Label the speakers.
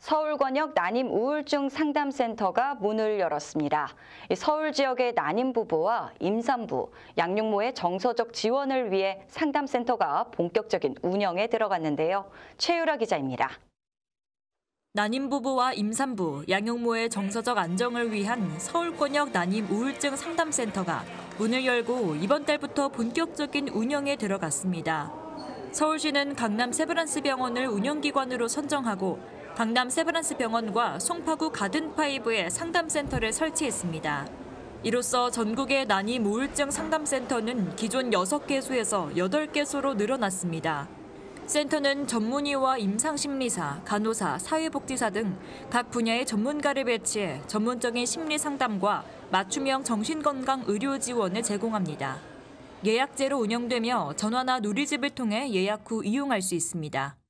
Speaker 1: 서울권역 난임 우울증 상담센터가 문을 열었습니다. 서울 지역의 난임 부부와 임산부, 양육모의 정서적 지원을 위해 상담센터가 본격적인 운영에 들어갔는데요. 최유라 기자입니다.
Speaker 2: 난임 부부와 임산부, 양육모의 정서적 안정을 위한 서울권역 난임 우울증 상담센터가 문을 열고 이번 달부터 본격적인 운영에 들어갔습니다. 서울시는 강남 세브란스 병원을 운영기관으로 선정하고 강남 세브란스 병원과 송파구 가든파이브에 상담센터를 설치했습니다. 이로써 전국의 난임 우울증 상담센터는 기존 6개소에서 8개소로 늘어났습니다. 센터는 전문의와 임상심리사, 간호사, 사회복지사 등 각 분야의 전문가를 배치해 전문적인 심리 상담과 맞춤형 정신건강 의료 지원을 제공합니다. 예약제로 운영되며 전화나 누리집을 통해 예약 후 이용할 수 있습니다.